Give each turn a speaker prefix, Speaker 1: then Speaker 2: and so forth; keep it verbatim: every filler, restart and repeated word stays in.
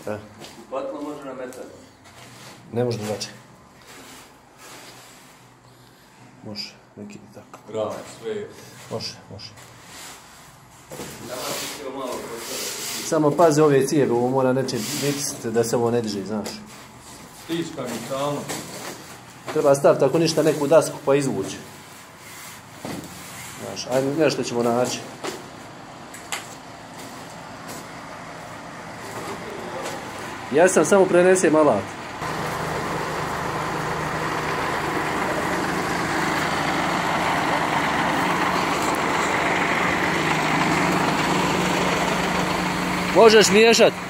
Speaker 1: E.
Speaker 2: Patlo može na metar.
Speaker 1: Ne može drugačije. Može, neki tako.
Speaker 2: Bravo, sve.
Speaker 1: Može, može.
Speaker 2: Danas ti se malo postaviti.
Speaker 1: Samo pazi ove cijeve, ovo mora nečim mitisati da se ovo ne diže, znaš.
Speaker 2: Stiska mi stalno.
Speaker 1: Treba staviti ako ništa neku dasku pa izvući. Znaš, ajde nešto ćemo naći. Ja sam samo prenesem alat. Možeš miješati.